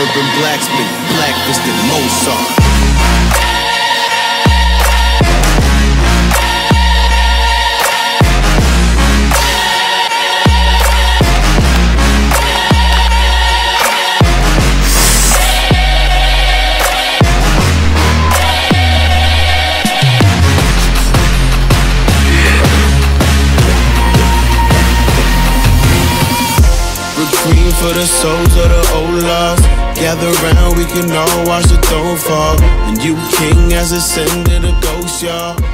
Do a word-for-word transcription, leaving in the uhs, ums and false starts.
urban blacksmith, blacklisted Mozart. Green for the souls of the old lost. Gather round, we can all watch the throne fall. And you king has ascended a ghost, y'all.